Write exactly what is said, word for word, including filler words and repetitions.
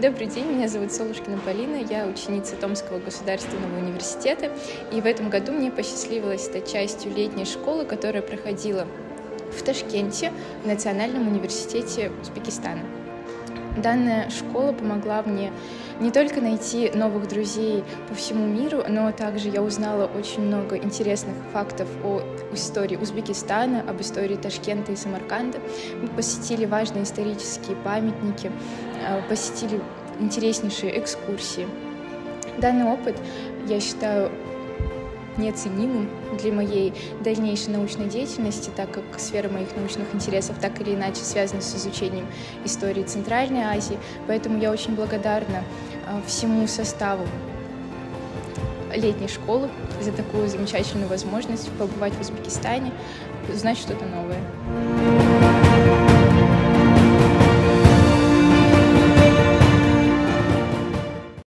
Добрый день, меня зовут Солушкина Полина, я ученица Томского государственного университета, и в этом году мне посчастливилось стать частью летней школы, которая проходила в Ташкенте, в Национальном университете Узбекистана. Данная школа помогла мне не только найти новых друзей по всему миру, но также я узнала очень много интересных фактов о истории Узбекистана, об истории Ташкента и Самарканда. Мы посетили важные исторические памятники, посетили интереснейшие экскурсии. Данный опыт, я считаю, неоценимым для моей дальнейшей научной деятельности, так как сфера моих научных интересов так или иначе связана с изучением истории Центральной Азии. Поэтому я очень благодарна всему составу летней школы за такую замечательную возможность побывать в Узбекистане, узнать что-то новое.